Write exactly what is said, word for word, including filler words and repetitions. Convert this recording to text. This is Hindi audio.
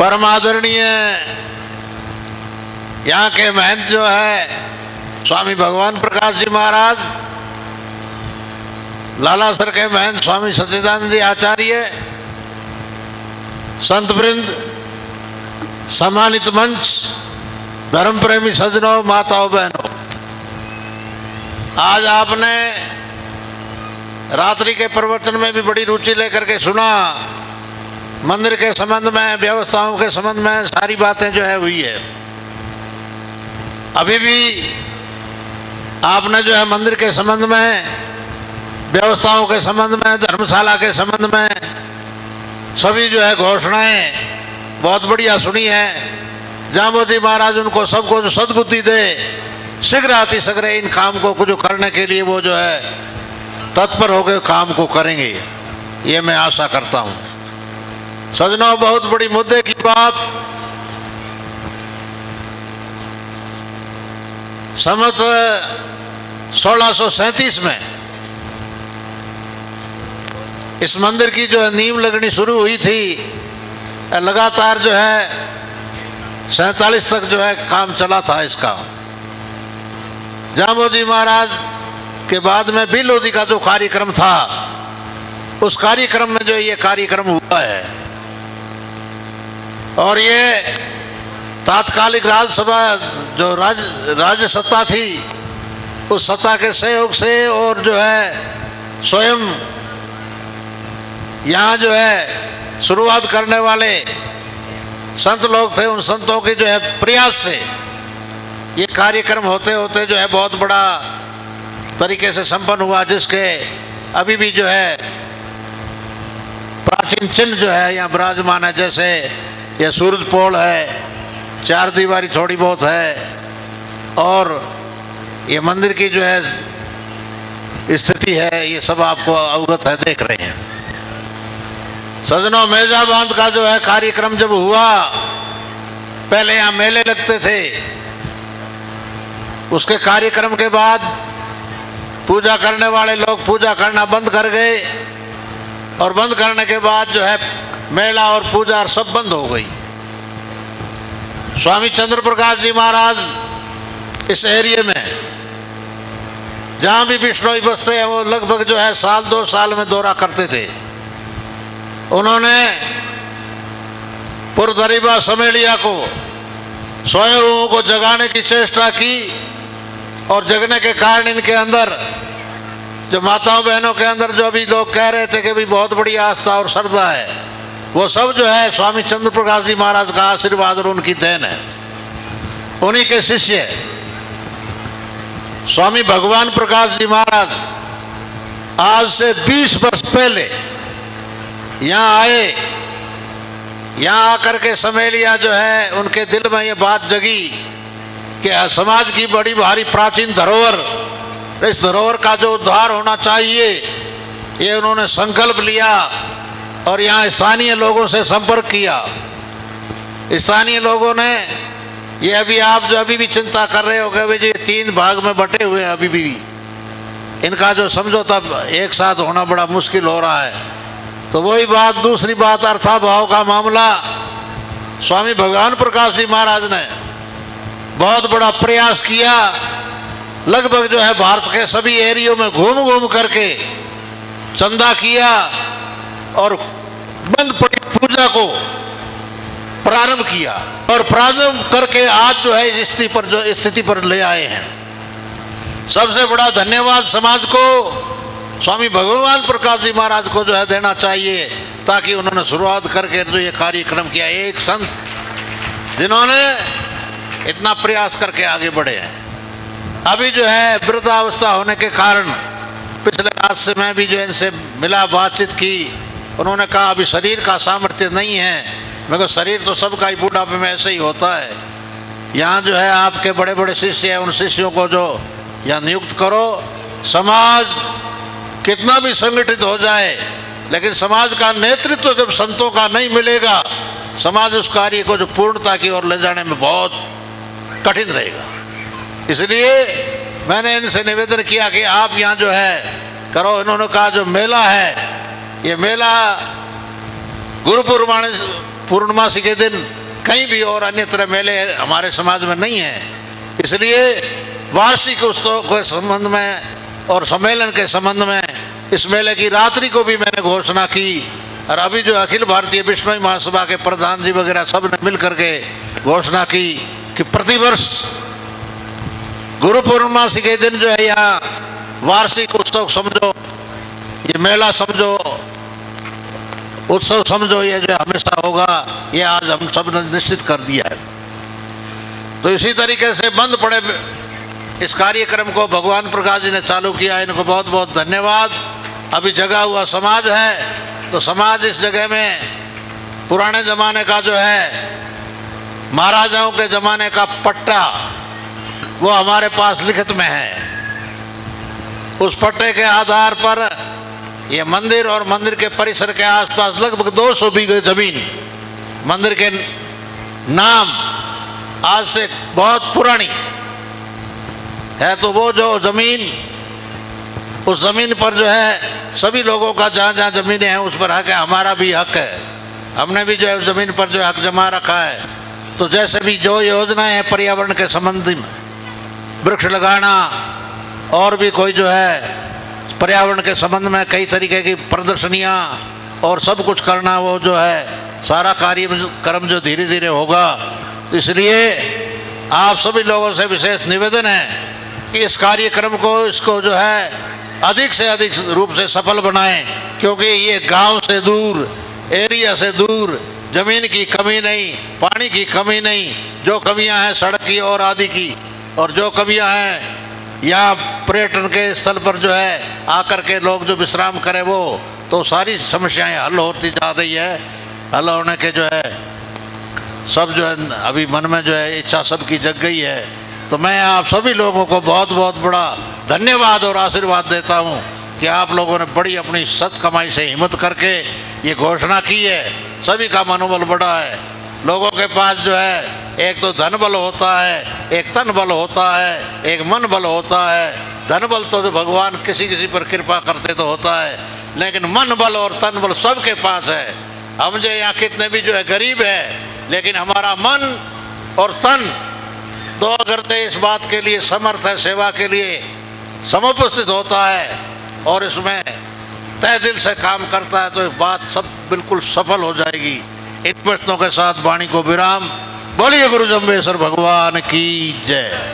परम आदरणीय यहाँ के महंत जो है स्वामी भगवान प्रकाश जी महाराज, लालासर के महंत स्वामी सच्चिदानंद आचार्य, संत वृंद, सम्मानित मंच, धर्म प्रेमी सज्जनों, माताओं, बहनों, आज आपने रात्रि के प्रवचन में भी बड़ी रुचि लेकर के सुना। मंदिर के संबंध में, व्यवस्थाओं के संबंध में सारी बातें जो है हुई है। अभी भी आपने जो है मंदिर के संबंध में, व्यवस्थाओं के संबंध में, धर्मशाला के संबंध में सभी जो है घोषणाएं बहुत बढ़िया सुनी है। जामोदी महाराज उनको सबको जो सद्बुद्धि दे, शीघ्र अति शीघ्र इन काम को जो करने के लिए वो जो है तत्पर हो गए, काम को करेंगे, ये मैं आशा करता हूँ। सजनों, बहुत बड़ी मुद्दे की बात, सम्मत सोलह सौ सैंतीस में इस मंदिर की जो है नींव लगनी शुरू हुई थी। लगातार जो है सैतालीस तक जो है काम चला था इसका। जामोदी महाराज के बाद में भी लोधी का जो कार्यक्रम था, उस कार्यक्रम में जो ये कार्यक्रम हुआ है, और ये तात्कालिक राज्यसभा जो राज राज्य सत्ता थी, उस सत्ता के सहयोग से, और जो है स्वयं यहाँ जो है शुरुआत करने वाले संत लोग थे, उन संतों के जो है प्रयास से ये कार्यक्रम होते होते जो है बहुत बड़ा तरीके से संपन्न हुआ, जिसके अभी भी जो है प्राचीन चिन्ह जो है यहाँ विराजमान है। जैसे ये सूरज पोल है, चार दीवारी थोड़ी बहुत है, और ये मंदिर की जो है स्थिति है, ये सब आपको अवगत है, देख रहे हैं। सजनों, मेजा बांध का जो है कार्यक्रम जब हुआ, पहले यहाँ मेले लगते थे, उसके कार्यक्रम के बाद पूजा करने वाले लोग पूजा करना बंद कर गए, और बंद करने के बाद जो है मेला और पूजा सब बंद हो गई। स्वामी चंद्र प्रकाश जी महाराज इस एरिया में जहाँ भी बिश्नोई बसते हैं, वो लगभग जो है साल दो साल में दौरा करते थे। उन्होंने पुरदरीबा समेलिया को, स्वयं को जगाने की चेष्टा की, और जगने के कारण इनके अंदर जो माताओं बहनों के अंदर जो अभी लोग कह रहे थे कि भी बहुत बड़ी आस्था और श्रद्धा है, वो सब जो है स्वामी चंद्र प्रकाश जी महाराज का आशीर्वाद और उनकी देन है। उन्हीं के शिष्य स्वामी भगवान प्रकाश जी महाराज आज से बीस वर्ष पहले यहाँ आए। यहाँ आकर के समेलिया जो है उनके दिल में ये बात जगी कि समाज की बड़ी भारी प्राचीन धरोहर, इस धरोहर का जो उद्धार होना चाहिए, ये उन्होंने संकल्प लिया, और यहाँ स्थानीय लोगों से संपर्क किया। स्थानीय लोगों ने ये अभी आप जो अभी भी चिंता कर रहे हो कि अभी ये तीन भाग में बटे हुए हैं, अभी भी इनका जो समझौता एक साथ होना बड़ा मुश्किल हो रहा है। तो वही बात, दूसरी बात, अर्थाभाव का मामला, स्वामी भगवान प्रकाश जी महाराज ने बहुत बड़ा प्रयास किया। लगभग जो है भारत के सभी एरियो में घूम घूम करके चंदा किया, और बंद पड़ी पूजा को प्रारंभ किया, और प्रारंभ करके आज जो है इस स्थिति पर जो स्थिति पर ले आए हैं। सबसे बड़ा धन्यवाद समाज को स्वामी भगवान प्रकाश जी महाराज को जो है देना चाहिए, ताकि उन्होंने शुरुआत करके जो ये कार्यक्रम किया, एक संत जिन्होंने इतना प्रयास करके आगे बढ़े हैं। अभी जो है वृद्धावस्था होने के कारण पिछले रात से मैं भी जो इनसे मिला, बातचीत की। उन्होंने कहा अभी शरीर का सामर्थ्य नहीं है। मैं कहा शरीर तो सबका ही बुढ़ापे में ऐसे ही होता है। यहाँ जो है आपके बड़े बड़े शिष्य हैं, उन शिष्यों को जो यहाँ नियुक्त करो। समाज कितना भी संगठित हो जाए, लेकिन समाज का नेतृत्व जब संतों का नहीं मिलेगा, समाज उस कार्य को जो पूर्णता की ओर ले जाने में बहुत कठिन रहेगा। इसलिए मैंने इनसे निवेदन किया कि आप यहाँ जो है करो। इन्होंने कहा जो मेला है, ये मेला गुरु पूर्णिमा पूर्णमासी के दिन कहीं भी और अन्य तरह मेले हमारे समाज में नहीं है। इसलिए वार्षिक उत्सव के संबंध में और सम्मेलन के संबंध में इस मेले की रात्रि को भी मैंने घोषणा की। और अभी जो अखिल भारतीय विश्व महासभा के प्रधान जी वगैरह सब ने मिल करके घोषणा की कि प्रतिवर्ष गुरु पूर्णमासी के दिन जो है यहाँ वार्षिक उत्सव समझो, ये मेला समझो, उत्सव समझो, ये जो हमेशा होगा, ये आज हम सब ने निश्चित कर दिया है। तो इसी तरीके से बंद पड़े इस कार्यक्रम को भगवान प्रकाश जी ने चालू किया, इनको बहुत बहुत धन्यवाद। अभी जगा हुआ समाज है, तो समाज इस जगह में पुराने ज़माने का जो है महाराजाओं के ज़माने का पट्टा वो हमारे पास लिखित में है। उस पट्टे के आधार पर ये मंदिर और मंदिर के परिसर के आसपास लगभग दो सौ बीघे जमीन मंदिर के नाम आज से बहुत पुरानी है। तो वो जो जमीन, उस जमीन पर जो है सभी लोगों का जहाँ जहाँ जमीनें हैं उस पर हक है, हमारा भी हक है। हमने भी जो है जमीन पर जो हक जमा रखा है। तो जैसे भी जो योजनाएं हैं पर्यावरण के संबंध में, वृक्ष लगाना और भी कोई जो है पर्यावरण के संबंध में कई तरीके की प्रदर्शनियाँ और सब कुछ करना, वो जो है सारा कार्य कर्म जो धीरे धीरे होगा। तो इसलिए आप सभी लोगों से विशेष निवेदन है कि इस कार्यक्रम को इसको जो है अधिक से अधिक रूप से सफल बनाएं, क्योंकि ये गांव से दूर, एरिया से दूर, ज़मीन की कमी नहीं, पानी की कमी नहीं, जो कमियां हैं सड़क की और आदि की, और जो कमियां हैं यहाँ पर्यटन के स्थल पर जो है आकर के लोग जो विश्राम करें, वो तो सारी समस्याएं हल होती जा रही है। हल होने के जो है सब जो है अभी मन में जो है इच्छा सबकी जग गई है। तो मैं आप सभी लोगों को बहुत बहुत बड़ा धन्यवाद और आशीर्वाद देता हूँ कि आप लोगों ने बड़ी अपनी सत कमाई से हिम्मत करके ये घोषणा की है। सभी का मनोबल बढ़ा है। लोगों के पास जो है एक तो धन बल होता है, एक तन बल होता है, एक मन बल होता है। धन बल तो भगवान किसी किसी पर कृपा करते तो होता है, लेकिन मन बल और तन बल सबके पास है। हम जो यहाँ कितने भी जो है गरीब है, लेकिन हमारा मन और तन दो अगर तो इस बात के लिए समर्थ है, सेवा के लिए समुपस्थित होता है और इसमें तय दिल से काम करता है, तो बात सब बिल्कुल सफल हो जाएगी। इन प्रश्नों के साथ वाणी को विराम। बोलिए गुरु जम्बेश्वर भगवान की जय।